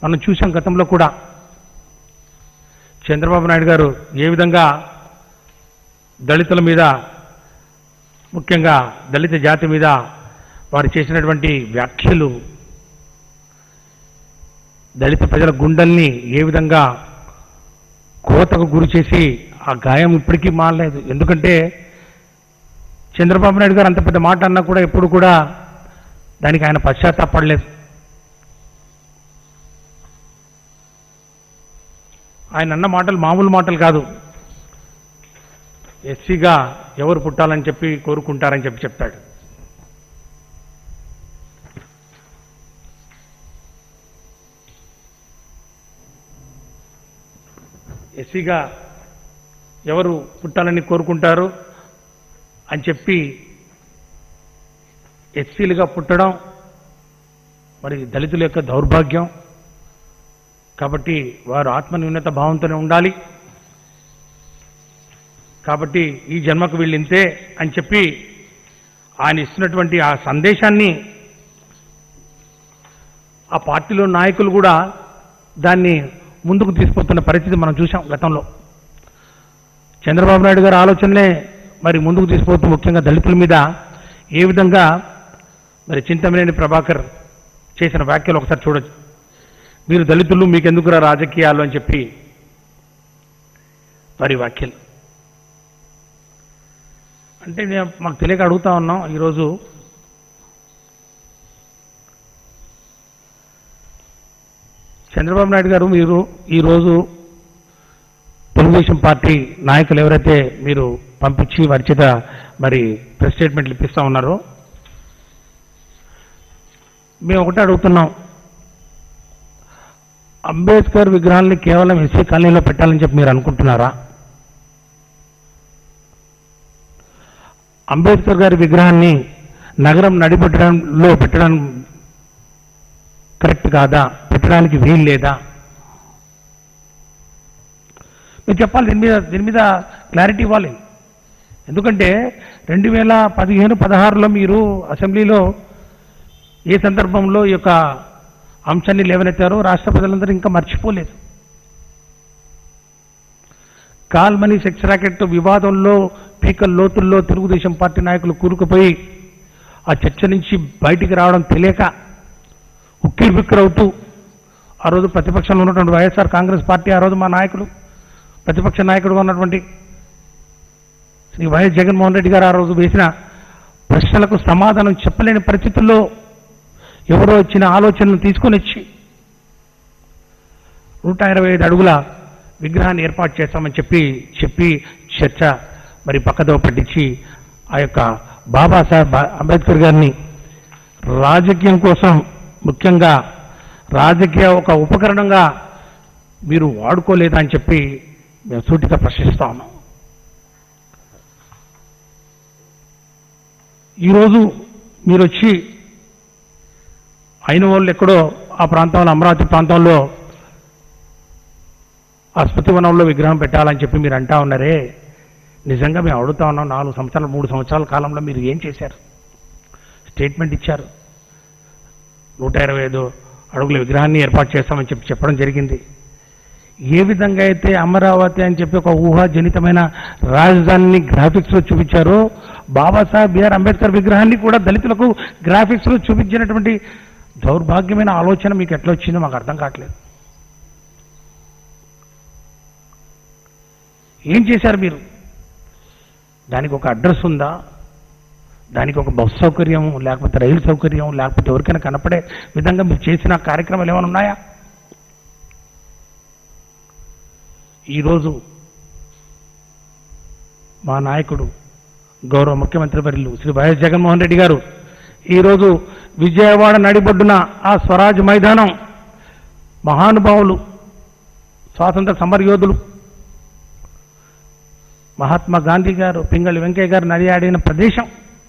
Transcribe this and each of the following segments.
మనం చూసాం గతంలో కూడా చంద్రబాబు నాయుడు గారు ఏ విధంగా దళితుల మీద, ముఖ్యంగా దళిత జాతి మీద వారు చేసినటువంటి వ్యాఖ్యలు దళిత ప్రజల గుండెల్ని ఏ విధంగా కోతకు గురి చేసి ఆ గాయం ఇప్పటికీ మారలేదు. ఎందుకంటే చంద్రబాబు నాయుడు గారు అంత పెద్ద మాట అన్నా కూడా ఎప్పుడు కూడా దానికి ఆయన పశ్చాత్తాపడలేదు. ఆయన అన్న మాటలు మామూలు మాటలు కాదు. ఎస్సీగా ఎవరు పుట్టాలని చెప్పి కోరుకుంటారని చెప్పి చెప్తాడు. ఎస్సీగా ఎవరు పుట్టాలని కోరుకుంటారు అని చెప్పి ఎస్సీలుగా పుట్టడం మరి దళితుల యొక్క దౌర్భాగ్యం. కాబట్టి వారు ఆత్మన్యూనత భావంతోనే ఉండాలి. కాబట్టి ఈ జన్మకు వీళ్ళు ఇంతే అని చెప్పి ఆయన ఇస్తున్నటువంటి ఆ సందేశాన్ని ఆ పార్టీలో నాయకులు కూడా దాన్ని ముందుకు తీసుకొస్తున్న పరిస్థితి మనం చూసాం గతంలో. చంద్రబాబు నాయుడు గారి ఆలోచనలే మరి ముందుకు తీసుకుపోతూ ముఖ్యంగా దళితుల మీద ఏ విధంగా మరి చింతమనేని ప్రభాకర్ చేసిన వ్యాఖ్యలు ఒకసారి చూడొచ్చు. మీరు దళితులు మీకెందుకురా రాజకీయాలు అని చెప్పి మరి వ్యాఖ్యలు అంటే మాకు తెలియక అడుగుతా ఉన్నాం. ఈరోజు చంద్రబాబు నాయుడు గారు మీరు ఈరోజు తెలుగుదేశం పార్టీ నాయకులు ఎవరైతే మీరు పంపించి వారి చేత మరి ప్రెస్ స్టేట్మెంట్లు ఇప్పిస్తూ ఉన్నారో మేము ఒకటే అడుగుతున్నాం. అంబేద్కర్ విగ్రహాన్ని కేవలం ఎస్సీ కాలనీలో పెట్టాలని చెప్పి మీరు అనుకుంటున్నారా? అంబేద్కర్ గారి విగ్రహాన్ని నగరం నడిపెట్టడంలో పెట్టడం కరెక్ట్ కాదా? పెట్టడానికి వీలు లేదా? మీరు చెప్పాలి. దీని మీద క్లారిటీ ఇవ్వాలి. ఎందుకంటే 2015-16లో మీరు అసెంబ్లీలో ఏ సందర్భంలో ఈ యొక్క అంశాన్ని లేవనెత్తారో రాష్ట్ర ప్రజలందరూ ఇంకా మర్చిపోలేదు. కాల్మనీ సెక్స్ ర్యాకెట్ వివాదంలో పీకల లోతుల్లో తెలుగుదేశం పార్టీ నాయకులు కూరుకుపోయి ఆ చర్చ నుంచి బయటికి రావడం తెలియక ఉక్కిరిబిక్కిరవుతూ ఆ రోజు ప్రతిపక్షంలో ఉన్నటువంటి వైఎస్ఆర్ కాంగ్రెస్ పార్టీ, ఆ రోజు మా నాయకులు ప్రతిపక్ష నాయకుడుగా ఉన్నటువంటి శ్రీ వైఎస్ జగన్మోహన్ రెడ్డి గారు ఆ రోజు వేసిన ప్రశ్నలకు సమాధానం చెప్పలేని పరిస్థితుల్లో ఎవరో ఇచ్చిన ఆలోచనను తీసుకొని వచ్చి 125 అడుగుల విగ్రహాన్ని ఏర్పాటు చేస్తామని చెప్పి చర్చ మరి పక్కదో పట్టించి ఆ యొక్క బాబాసాహెబ్ అంబేద్కర్ గారిని రాజకీయం కోసం, ముఖ్యంగా రాజకీయ ఒక ఉపకరణంగా మీరు వాడుకోలేదా అని చెప్పి మేము సూటిగా ప్రశ్నిస్తా ఉన్నాం. ఈరోజు మీరు వచ్చి అయిన వాళ్ళు ఎక్కడో ఆ ప్రాంతంలో, అమరావతి ప్రాంతంలో ఆ స్మృతివనంలో విగ్రహం పెట్టాలని చెప్పి మీరు అంటా ఉన్నారే, నిజంగా మేము అడుగుతా ఉన్నాం. 4 సంవత్సరాలు 3 సంవత్సరాల కాలంలో మీరు ఏం చేశారు? స్టేట్మెంట్ ఇచ్చారు. 125 అడుగుల విగ్రహాన్ని ఏర్పాటు చేస్తామని చెప్పడం జరిగింది. ఏ విధంగా అయితే అమరావతి అని చెప్పి ఒక ఊహాజనితమైన రాజధానిని గ్రాఫిక్స్లో చూపించారో, బాబాసాహెబ్ బిఆర్ అంబేద్కర్ విగ్రహాన్ని కూడా దళితులకు గ్రాఫిక్స్లో చూపించినటువంటి దౌర్భాగ్యమైన ఆలోచన మీకు ఎట్లా వచ్చిందో మాకు అర్థం కావట్లేదు. ఏం చేశారు మీరు? దానికి ఒక అడ్రస్ ఉందా? దానికి ఒక బస్సు సౌకర్యం, లేకపోతే రైలు సౌకర్యం, లేకపోతే ఎవరికైనా కనపడే విధంగా మీరు చేసిన కార్యక్రమాలు ఏమైనా ఉన్నాయా? ఈరోజు మా నాయకుడు గౌరవ ముఖ్యమంత్రి వర్యులు శ్రీ వైఎస్ జగన్మోహన్ రెడ్డి గారు ఈరోజు విజయవాడ నడిబొడ్డున ఆ స్వరాజ్ మైదానం మహానుభావులు, స్వాతంత్ర సమరయోధులు మహాత్మా గాంధీ గారు, పింగళి వెంకయ్య గారు నడియాడిన ప్రదేశం.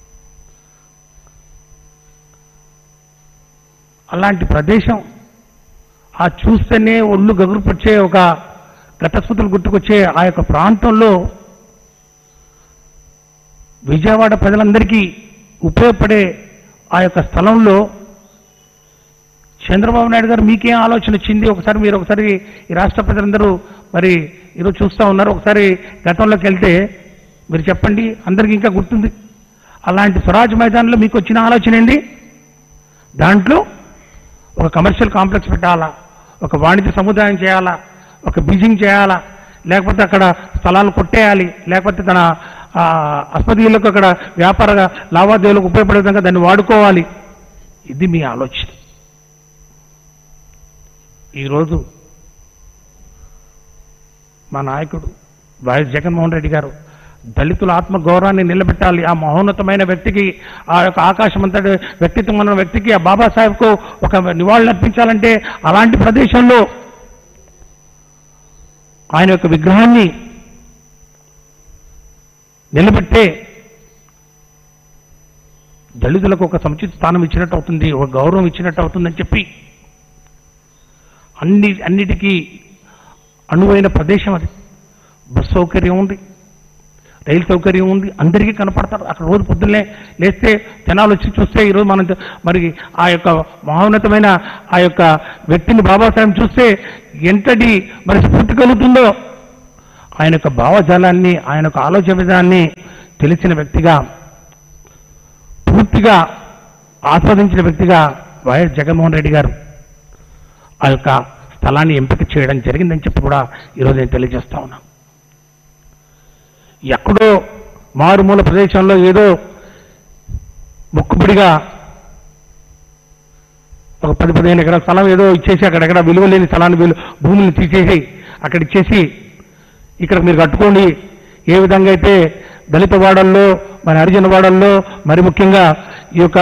అలాంటి ప్రదేశం ఆ చూస్తేనే ఒళ్ళు గగురుపొచ్చే, ఒక ఘటస్మృతులు గుర్తుకొచ్చే ఆ యొక్క ప్రాంతంలో విజయవాడ ప్రజలందరికీ ఉపయోగపడే ఆ యొక్క స్థలంలో చంద్రబాబు నాయుడు గారు మీకేం ఆలోచన వచ్చింది? ఒకసారి మీరు ఈ రాష్ట్ర ప్రజలందరూ మరి ఈరోజు చూస్తూ ఉన్నారు. ఒకసారి గతంలోకి వెళ్తే మీరు చెప్పండి, అందరికీ ఇంకా గుర్తుంది. అలాంటి స్వరాజ్ మైదానంలో మీకు వచ్చిన ఆలోచన ఏంది? దాంట్లో ఒక కమర్షియల్ కాంప్లెక్స్ పెట్టాలా, ఒక వాణిజ్య సముదాయం చేయాలా, ఒక బీజింగ్ చేయాలా, లేకపోతే అక్కడ స్థలాలు కొట్టేయాలి, లేకపోతే తన ఆస్పత్రులకు అక్కడ వ్యాపార లావాదేవీలకు ఉపయోగపడే విధంగా దాన్ని వాడుకోవాలి. ఇది మీ ఆలోచన. ఈరోజు మా నాయకుడు వైఎస్ జగన్మోహన్ రెడ్డి గారు దళితుల ఆత్మగౌరవాన్ని నిలబెట్టాలి, ఆ మహోన్నతమైన వ్యక్తికి, ఆ యొక్క ఆకాశమంతటి వ్యక్తిత్వం ఉన్న వ్యక్తికి, ఆ బాబాసాహెబ్కు ఒక నివాళులు అర్పించాలంటే అలాంటి ప్రదేశంలో ఆయన యొక్క విగ్రహాన్ని నిలబెట్టే దళితులకు ఒక సముచిత స్థానం ఇచ్చినట్టు అవుతుంది, ఒక గౌరవం ఇచ్చినట్టు అవుతుందని చెప్పి అన్నిటికీ అనువైన ప్రదేశం అది. బస్ సౌకర్యం ఉంది, రైలు సౌకర్యం ఉంది, అందరికీ కనపడతారు. అక్కడ రోజు పొద్దున్నే లేస్తే జనాలు వచ్చి చూస్తే ఈరోజు మనం మరి ఆ యొక్క మహోన్నతమైన ఆ యొక్క వ్యక్తిని బాబాసాహెబ్ చూస్తే ఎంతటి మరి స్ఫూర్తి కలుగుతుందో, ఆయన యొక్క భావజాలాన్ని, ఆయన యొక్క ఆలోచన విధానాన్ని తెలిసిన వ్యక్తిగా, పూర్తిగా ఆస్వాదించిన వ్యక్తిగా వైఎస్ జగన్మోహన్ రెడ్డి గారు ఆ యొక్క స్థలాన్ని ఎంపిక చేయడం జరిగిందని చెప్పి కూడా ఈరోజు నేను తెలియజేస్తా ఉన్నాను. ఎక్కడో మారుమూల ప్రదేశంలో ఏదో మొక్కుబడిగా ఒక 10-15 ఎకరాల స్థలం ఏదో ఇచ్చేసి అక్కడెక్కడ విలువ లేని స్థలాన్ని భూమిని తీసేసి అక్కడ ఇచ్చేసి ఇక్కడ మీరు కట్టుకోండి, ఏ విధంగా అయితే దళిత వాడల్లో, మరి హరిజన వాడల్లో, మరి ముఖ్యంగా ఈ యొక్క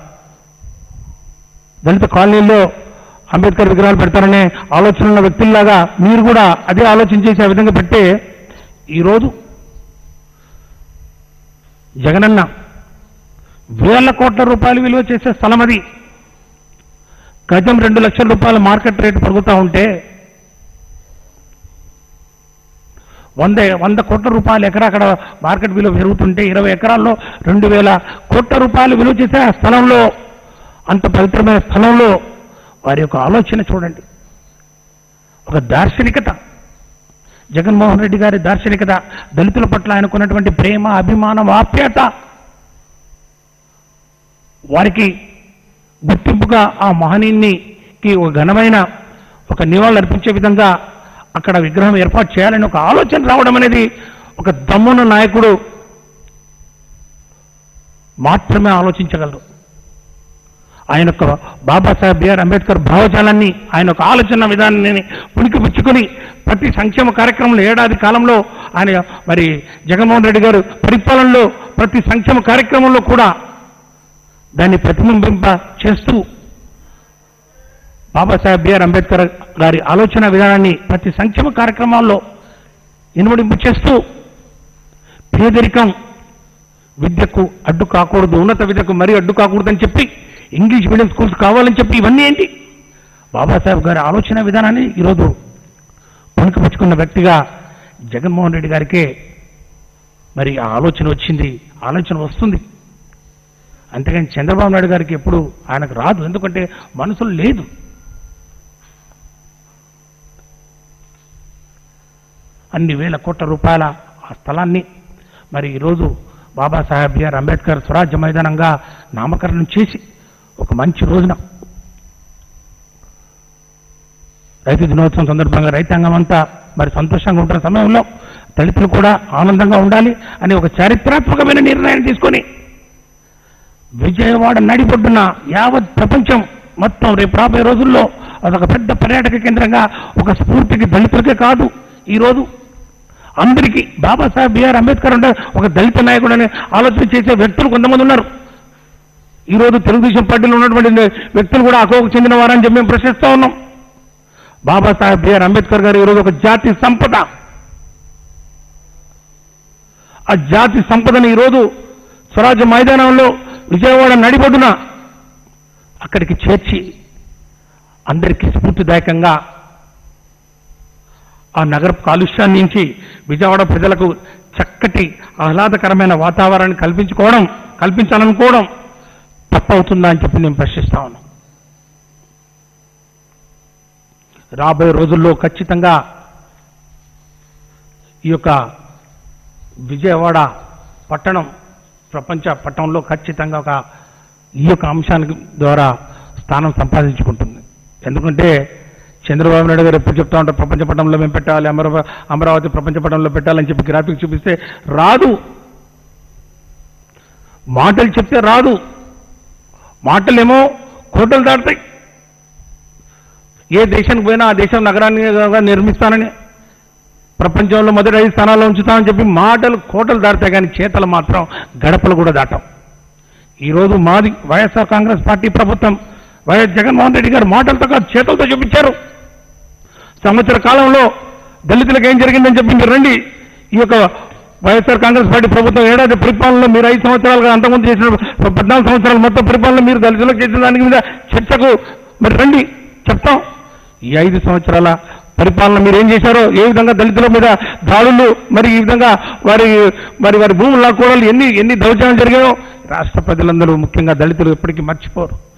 దళిత కాలనీల్లో అంబేద్కర్ విగ్రహాలు పెడతారనే ఆలోచన ఉన్న వ్యక్తుల్లాగా మీరు కూడా అదే ఆలోచన చేసి ఆ విధంగా పెట్టే ఈరోజు జగనన్న వేల కోట్ల రూపాయలు విలువ చేసే స్థలం అది. గజం 2 లక్షల రూపాయల మార్కెట్ రేటు పెరుగుతూ ఉంటే 100 కోట్ల రూపాయలు ఎకరా అక్కడ మార్కెట్ విలువ పెరుగుతుంటే 20 ఎకరాల్లో 2000 కోట్ల రూపాయలు విలువ చేసే ఆ స్థలంలో, అంత పవిత్రమైన స్థలంలో వారి యొక్క ఆలోచన చూడండి. ఒక దార్శనికత, జగన్మోహన్ రెడ్డి గారి దార్శనికత, దళితుల పట్ల ఆయనకున్నటువంటి ప్రేమ, అభిమానం, ఆప్యాయత, వారికి గుర్తింపుగా ఆ మహనీయునికి ఒక ఘనమైన ఒక నివాళులు అర్పించే విధంగా అక్కడ విగ్రహం ఏర్పాటు చేయాలని ఒక ఆలోచన రావడం అనేది ఒక దమ్మున్న నాయకుడు మాత్రమే ఆలోచించగలరు. ఆయన యొక్క బాబాసాహెబ్ బిఆర్ అంబేద్కర్ భావజాలాన్ని, ఆయన యొక్క ఆలోచన విధానాన్ని పుణికిపుచ్చుకొని ప్రతి సంక్షేమ కార్యక్రమంలో ఏడాది కాలంలో ఆయన మరి జగన్మోహన్ రెడ్డి గారు పరిపాలనలో ప్రతి సంక్షేమ కార్యక్రమంలో కూడా దాన్ని ప్రతిబింబింప చేస్తూ బాబాసాహెబ్ బిఆర్ అంబేద్కర్ గారి ఆలోచన విధానాన్ని ప్రతి సంక్షేమ కార్యక్రమాల్లో ఇనుమడింపు చేస్తూ పేదరికం విద్యకు అడ్డు కాకూడదు, ఉన్నత విద్యకు మరీ అడ్డు కాకూడదని చెప్పి ఇంగ్లీష్ మీడియం స్కూల్స్ కావాలని చెప్పి ఇవన్నీ ఏంటి బాబాసాహెబ్ గారి ఆలోచన విధానాన్ని ఈరోజు పుణికిపుచ్చుకున్న వ్యక్తిగా జగన్మోహన్ రెడ్డి గారికే మరి ఆ ఆలోచన వచ్చింది, ఆలోచన వస్తుంది. అంతేగాని చంద్రబాబు నాయుడు గారికి ఎప్పుడు ఆయనకు రాదు, ఎందుకంటే మనసులో లేదు. అన్ని వేల కోట్ల రూపాయల ఆ స్థలాన్ని మరి ఈరోజు బాబాసాహెబ్ బిఆర్ అంబేద్కర్ స్వరాజ్య మైదానంగా నామకరణం చేసి ఒక మంచి రోజున రైతు దినోత్సవం సందర్భంగా రైతాంగం అంతా మరి సంతోషంగా ఉంటున్న సమయంలో దళితులు కూడా ఆనందంగా ఉండాలి అని ఒక చారిత్రాత్మకమైన నిర్ణయాన్ని తీసుకొని విజయవాడ నడిబొడ్డున యావత్ ప్రపంచం మొత్తం రేపు రాబోయే రోజుల్లో అదొక పెద్ద పర్యాటక కేంద్రంగా ఒక స్ఫూర్తికి దళితులకే కాదు ఈరోజు అందరికీ బాబాసాహెబ్ బిఆర్ అంబేద్కర్ అంటే ఒక దళిత నాయకుడు అనే ఆలోచన చేసే వ్యక్తులు కొంతమంది ఉన్నారు. ఈరోజు తెలుగుదేశం పార్టీలో ఉన్నటువంటి వ్యక్తులు కూడా అకోకు చెందిన వారని చెప్పి మేము ప్రశ్నిస్తూ ఉన్నాం. బాబాసాహెబ్ బిఆర్ అంబేద్కర్ గారు ఈరోజు ఒక జాతి సంపద, ఆ జాతి సంపదను ఈరోజు స్వరాజ్య మైదానంలో విజయవాడ నడిబొడ్డున అక్కడికి చేర్చి అందరికీ స్ఫూర్తిదాయకంగా ఆ నగర కాలుష్యాన్ని నుంచి విజయవాడ ప్రజలకు చక్కటి ఆహ్లాదకరమైన వాతావరణాన్ని కల్పించాలనుకోవడం తప్పవుతుందా అని చెప్పి నేను ప్రశ్నిస్తా ఉన్నాను. రాబోయే రోజుల్లో ఖచ్చితంగా ఈ యొక్క విజయవాడ పట్టణం ప్రపంచ పట్టణంలో ఖచ్చితంగా ఈ యొక్క అంశానికి ద్వారా స్థానం సంపాదించుకుంటుంది. ఎందుకంటే చంద్రబాబు నాయుడు గారు ఎప్పుడు చెప్తా ఉంటారు, ప్రపంచ పట్టణంలో మేము పెట్టాలి, అమరావతి ప్రపంచ పట్టణంలో పెట్టాలని చెప్పి గ్రాఫిక్ చూపిస్తే రాదు. మాటలు చెప్తే రాదు, మాటలేమో కోటలు దాటుతాయి. ఏ దేశానికి పోయినా ఆ దేశం నగరాన్ని నిర్మిస్తానని, ప్రపంచంలో మొదటి 5 స్థానాల్లో ఉంచుతామని చెప్పి మాటలు కోటలు దాటుతాయి, కానీ చేతలు మాత్రం గడపలు కూడా దాటాం. ఈరోజు మాది వైఎస్ఆర్ కాంగ్రెస్ పార్టీ ప్రభుత్వం, వైఎస్ జగన్మోహన్ రెడ్డి గారు మాటలతో కాదు చేతులతో చూపించారు. సంవత్సర కాలంలో దళితులకు ఏం జరిగిందని చెప్పి మీరు రండి. ఈ యొక్క వైఎస్ఆర్ కాంగ్రెస్ పార్టీ ప్రభుత్వం ఏడాది పరిపాలనలో మీరు 5 సంవత్సరాలుగా అంతకుముందు చేసిన 14 సంవత్సరాలు మొత్తం పరిపాలన మీరు దళితులకు చేసిన దాని మీద చర్చకు మరి రండి, చెప్తాం. ఈ 5 సంవత్సరాల పరిపాలన మీరు ఏం చేశారో, ఏ విధంగా దళితుల మీద దాడులు, మరి ఈ విధంగా వారి భూములు లాక్కోవడాలు ఎన్ని దౌర్జన్యాలు జరిగాయో రాష్ట్ర ప్రజలందరూ ముఖ్యంగా దళితులు ఎప్పటికీ మర్చిపోరు.